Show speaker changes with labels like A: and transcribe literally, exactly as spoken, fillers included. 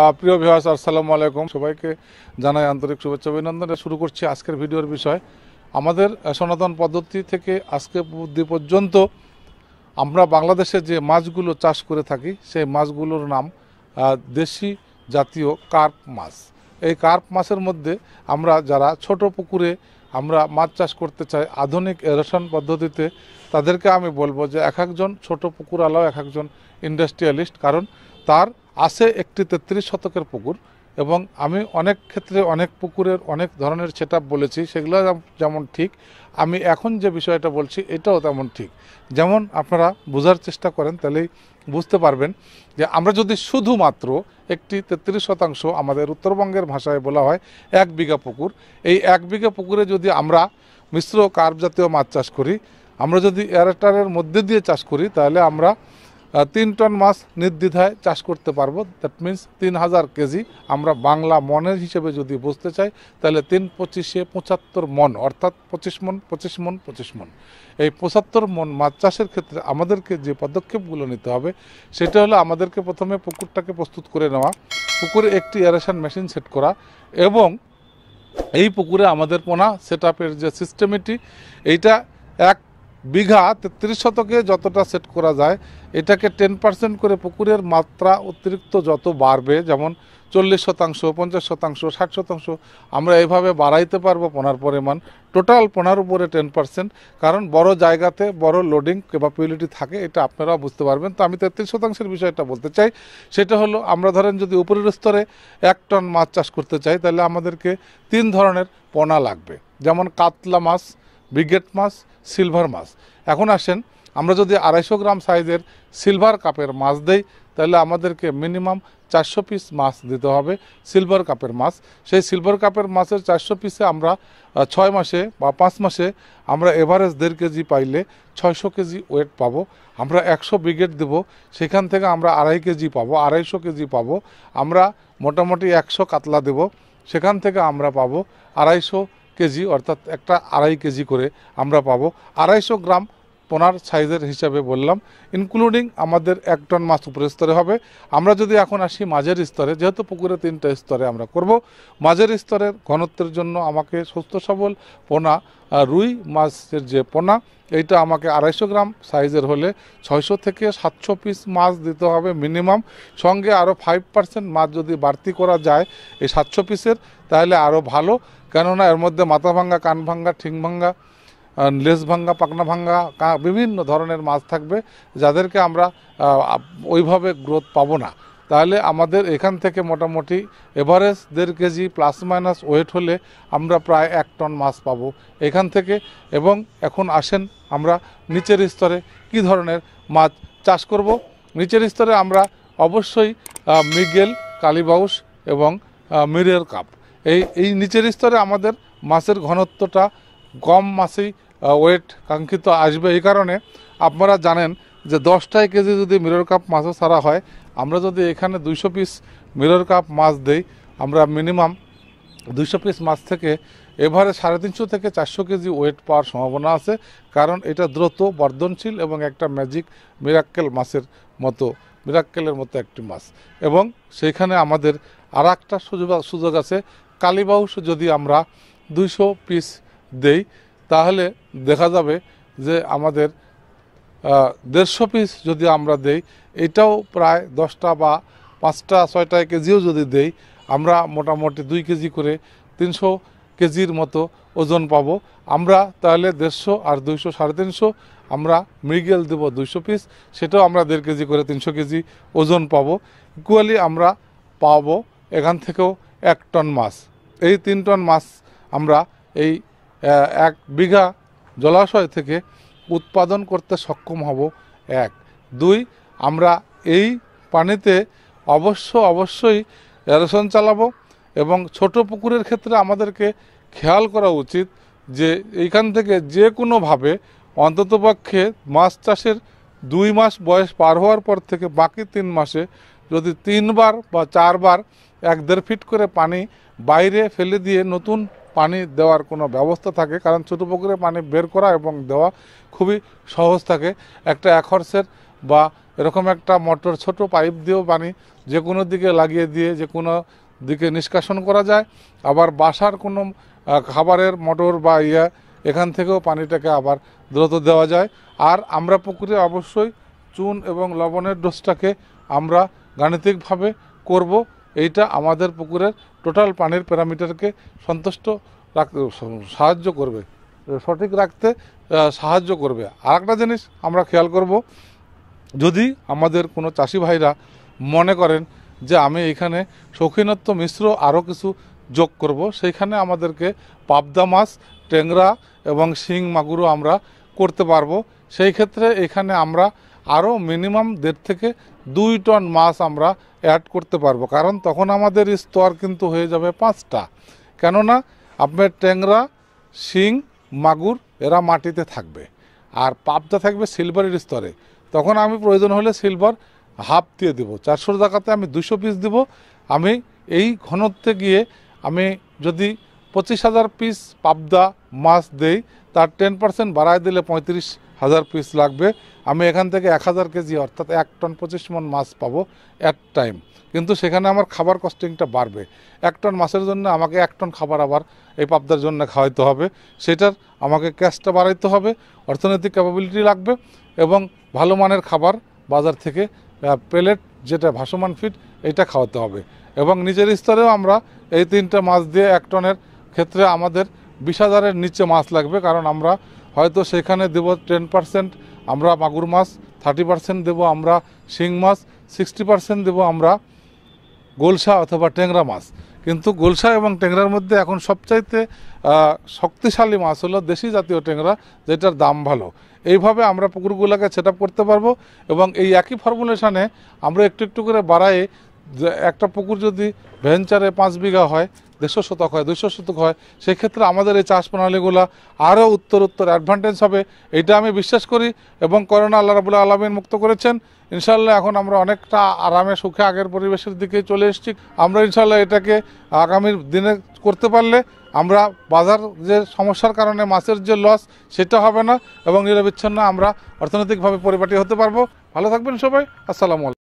A: প্রিয় ভিউয়ার্স, আসসালামু আলাইকুম। সবাইকে জানাই আন্তরিক শুভেচ্ছা অভিনন্দন। শুরু করছি আজকের ভিডিওর বিষয়। আমাদের সনাতন পদ্ধতি থেকে আজকে অবধি পর্যন্ত আমরা বাংলাদেশে যে মাছগুলো চাষ করে থাকি সেই মাছগুলোর নাম দেশি জাতীয় কার্প মাছ। এই কার্প মাছের মধ্যে আমরা যারা ছোট পুকুরে আমরা মাছ চাষ করতে চাই আধুনিক এরেশন পদ্ধতিতে, তাদেরকে আমি বলবো যে এক একজন ছোট পুকুরওয়ালাও এক একজন ইন্ডাস্ট্রিয়ালিস্ট, কারণ তার আছে একটি তেত্রিশ শতকের পুকুর এবং আমি অনেক ক্ষেত্রে অনেক পুকুরের অনেক ধরনের সেট আপ বলেছি, সেগুলো যেমন ঠিক, আমি এখন যে বিষয়টা বলছি এটাও তেমন ঠিক। যেমন আপনারা বোঝার চেষ্টা করেন তাহলেই বুঝতে পারবেন যে আমরা যদি শুধুমাত্র একটি তেত্রিশ শতাংশ, আমাদের উত্তরবঙ্গের ভাষায় বলা হয় এক বিঘা পুকুর, এই এক বিঘা পুকুরে যদি আমরা মিশ্র কার্প জাতীয় মাছ চাষ করি, আমরা যদি এয়ারটারের মধ্যে দিয়ে চাষ করি, তাহলে আমরা তিন টন মাছ নির্দ্বিধায় চাষ করতে পারবো। দ্যাট মিন্স তিন হাজার কেজি। আমরা বাংলা মনের হিসেবে যদি বুঝতে চাই তাহলে তিন পঁচিশে পঁচাত্তর মন, অর্থাৎ পঁচিশ মন পঁচিশ মন পঁচিশ মন। এই পঁচাত্তর মন মাছ চাষের ক্ষেত্রে আমাদেরকে যে পদক্ষেপগুলো নিতে হবে সেটা হলো আমাদেরকে প্রথমে পুকুরটাকে প্রস্তুত করে নেওয়া, পুকুরে একটি এরেশন মেশিন সেট করা এবং এই পুকুরে আমাদের পোনা সেট আপের যে সিস্টেমটি, এইটা এক বিঘা তেত্রিশ শতকে যতটা সেট করা যায় এটাকে টেন পার্সেন্ট করে পুকুরের মাত্রা অতিরিক্ত যত বাড়বে, যেমন চল্লিশ শতাংশ পঞ্চাশ শতাংশ ষাট শতাংশ আমরা এভাবে বাড়াইতে পারবো পোনার পরিমাণ। টোটাল পোনার উপরে টেন পার্সেন্ট, কারণ বড় জায়গাতে বড় লোডিং ক্যাপাবিলিটি থাকে, এটা আপনারাও বুঝতে পারবেন। তো আমি তেত্রিশ শতাংশের বিষয়টা বলতে চাই। সেটা হলো আমরা ধরেন যদি উপরের স্তরে এক টন মাছ চাষ করতে চাই তাহলে আমাদেরকে তিন ধরনের পোনা লাগবে, যেমন কাতলা মাছ, ব্রিগেড মাছ, সিলভার মাছ। এখন আসেন, আমরা যদি আড়াইশো গ্রাম সাইজের সিলভার কাপের মাছ দেই তাহলে আমাদেরকে মিনিমাম চারশো পিস মাছ দিতে হবে সিলভার কাপের মাছ। সেই সিলভার কাপের মাছের চারশো পিসে আমরা ছয় মাসে বা পাঁচ মাসে আমরা এভারেজ দেড় কেজি পাইলে ছয়শো কেজি ওয়েট পাবো। আমরা একশো ব্রিগেড দেব, সেখান থেকে আমরা আড়াই কেজি পাবো, আড়াইশো কেজি পাবো। আমরা মোটামুটি একশো কাতলা দেব, সেখান থেকে আমরা পাবো আড়াইশো কেজি, অর্থাৎ একটা আড়াই কেজি করে আমরা পাবো। আড়াইশো গ্রাম পোনার সাইজের হিসাবে বললাম, ইনক্লুডিং আমাদের এক টন মাছ উপরের স্তরে হবে। আমরা যদি এখন আসি মাঝের স্তরে, যেহেতু পুকুরে তিনটা স্তরে আমরা করব, মাঝের স্তরের ঘনত্বের জন্য আমাকে সুস্থ সবল পোনা রুই মাছের যে পোনা, এইটা আমাকে আড়াইশো গ্রাম সাইজের হলে ছয়শো থেকে সাতশো পিস মাছ দিতে হবে মিনিমাম। সঙ্গে আরও ফাইভ পার্সেন্ট মাছ যদি বাড়তি করা যায় এই সাতশো পিসের তাহলে আরও ভালো, কেননা এর মধ্যে মাথা ভাঙ্গা, কান ভাঙ্গা, ঠিং ভাঙ্গা, লেজ ভাঙ্গা, পাখনা ভাঙ্গা বিভিন্ন ধরনের মাছ থাকবে, যাদেরকে আমরা ওইভাবে গ্রোথ পাবো না। তাহলে আমাদের এখান থেকে মোটামুটি এভারেজ দেড় কেজি প্লাস মাইনাস ওয়েট হলে আমরা প্রায় এক টন মাছ পাবো এখান থেকে। এবং এখন আসেন আমরা নিচের স্তরে কি ধরনের মাছ চাষ করব। নিচের স্তরে আমরা অবশ্যই মৃগেল, কালীবাউস এবং মিরের কাপ, এই এই নিচের স্তরে আমাদের মাছের ঘনত্বটা কম মাছেই ওয়েট কাঙ্ক্ষিত আসবে। এই কারণে আপনারা জানেন যে দশটায় কেজি যদি মিরর কাপ মাছও ছাড়া হয়, আমরা যদি এখানে দুইশো পিস মিরর কাপ মাছ দেই, আমরা মিনিমাম দুইশো পিস মাছ থেকে এভারে সাড়ে তিনশো থেকে চারশো কেজি ওয়েট পাওয়ার সম্ভাবনা আছে, কারণ এটা দ্রুত বর্ধনশীল এবং একটা ম্যাজিক মিরাক্কেল মাছের মতো, মিরাক্কেলের মতো একটি মাছ। এবং সেইখানে আমাদের আর একটা সুযোগ সুযোগ আছে, কালীবাউস যদি আমরা দুইশো পিস দেই তাহলে দেখা যাবে যে আমাদের দেড়শো পিস যদি আমরা দেই, এটাও প্রায় দশটা বা পাঁচটা ছয়টা কেজিও যদি দেই, আমরা মোটামুটি দুই কেজি করে তিনশো কেজির মতো ওজন পাবো আমরা। তাহলে দেড়শো আর দুইশো সাড়ে তিনশো, আমরা মৃগেল দেবো দুইশো পিস, সেটাও আমরা দেড় কেজি করে তিনশো কেজি ওজন পাবো। ইকুয়ালি আমরা পাবো এখান থেকেও এক টন মাছ। এই তিন টন মাছ আমরা এই এক বিঘা জলাশয় থেকে উৎপাদন করতে সক্ষম হব। এক দুই, আমরা এই পানিতে অবশ্য অবশ্যই এরেশন চালাবো। এবং ছোট পুকুরের ক্ষেত্রে আমাদেরকে খেয়াল করা উচিত যে এইখান থেকে যে কোনোভাবে অন্ততপক্ষে মাছ চাষের দুই মাস বয়স পার হওয়ার পর থেকে বাকি তিন মাসে যদি তিনবার বা চারবার এক দেড় ফিট করে পানি বাইরে ফেলে দিয়ে নতুন পানি দেওয়ার কোনো ব্যবস্থা থাকে, কারণ ছোটো পুকুরে পানি বের করা এবং দেওয়া খুবই সহজ থাকে। একটা এক হর্সের বা এরকম একটা মোটর ছোট পাইপ দিয়েও পানি যে কোনো দিকে লাগিয়ে দিয়ে যে কোনো দিকে নিষ্কাশন করা যায়। আবার বাসার কোনো খাবারের মোটর বা ইয়া এখান থেকেও পানিটাকে আবার দ্রুত দেওয়া যায়। আর আমরা পুকুরে অবশ্যই চুন এবং লবণের ডোজটাকে আমরা গাণিতিকভাবে করব। এইটা আমাদের পুকুরের টোটাল পানির প্যারামিটারকে সন্তুষ্ট রাখতে সাহায্য করবে, সঠিক রাখতে সাহায্য করবে। আর একটা জিনিস আমরা খেয়াল করব, যদি আমাদের কোনো চাষি ভাইরা মনে করেন যে আমি এখানে শৌখিনত্ব মিশ্র আরও কিছু যোগ করব, সেইখানে আমাদেরকে পাবদা মাছ, ট্যাংরা এবং শিং মাগুরও আমরা করতে পারবো। সেই ক্ষেত্রে এখানে আমরা আরও মিনিমাম দেড় থেকে দুই টন মাছ আমরা অ্যাড করতে পারবো, কারণ তখন আমাদের স্তর কিন্তু হয়ে যাবে পাঁচটা। কেননা আপনার ট্যাংরা, শিং, মাগুর এরা মাটিতে থাকবে আর পাবদা থাকবে সিলভারের স্তরে। তখন আমি প্রয়োজন হলে সিলভার হাফ দিয়ে দেবো, চারশোর জায়গাতে আমি দুশো পিস দেব। আমি এই ঘনত্বে গিয়ে আমি যদি পঁচিশ হাজার পিস পাবদা মাছ দেই, তার টেন পার্সেন্ট বাড়ায় দিলে পঁয়ত্রিশ হাজার পিস লাগবে। আমি এখান থেকে এক হাজার কেজি অর্থাৎ এক টন পঁচিশ মন মাছ পাবো অ্যাট টাইম। কিন্তু সেখানে আমার খাবার কস্টিংটা বাড়বে। এক টন মাছের জন্য আমাকে এক টন খাবার আবার এই পাবদার জন্য খাওয়াইতে হবে, সেটার আমাকে ক্যাশটা বাড়াইতে হবে, অর্থনৈতিক ক্যাপাবিলিটি লাগবে এবং ভালো মানের খাবার বাজার থেকে পেলেট যেটা ভাসমান ফিড এটা খাওয়াতে হবে। এবং নিজের স্তরেও আমরা এই তিনটা মাছ দিয়ে এক টনের ক্ষেত্রে আমাদের বিশ হাজারের নিচে মাছ লাগবে, কারণ আমরা হয়তো সেখানে দেব টেন পার্সেন্ট আমরা মাগুর মাছ, থার্টি পার্সেন্ট দেবো আমরা শিং মাছ, সিক্সটি পার্সেন্ট দেবো আমরা গোলসা অথবা ট্যাংরা মাছ। কিন্তু গোলসা এবং ট্যাংরার মধ্যে এখন সবচাইতে শক্তিশালী মাছ হলো দেশি জাতীয় ট্যাংরা, যেটার দাম ভালো। এইভাবে আমরা পুকুরগুলোকে সেট আপ করতে পারবো এবং এই একই ফর্মুলেশনে আমরা একটু একটু করে বাড়াই। একটা পুকুর যদি ভেঞ্চারে পাঁচ বিঘা হয়, দেড়শো শতক হয়, দুইশো শতক হয়, সেক্ষেত্রে আমাদের এই চাষ প্রণালীগুলো আরও উত্তর উত্তর অ্যাডভান্টেজ হবে, এটা আমি বিশ্বাস করি। এবং করোনা আল্লাহ রাব্বুল আলামিন মুক্ত করেছেন ইনশাল্লাহ। এখন আমরা অনেকটা আরামে সুখে আগের পরিবেশের দিকে চলে এসেছি। আমরা ইনশাল্লাহ এটাকে আগামী দিনে করতে পারলে আমরা বাজার যে সমস্যার কারণে মাছের যে লস সেটা হবে না এবং নিরবিচ্ছিন্ন আমরা অর্থনৈতিকভাবে পরিপাটি হতে পারবো। ভালো থাকবেন সবাই, আসসালামু আলাইকুম।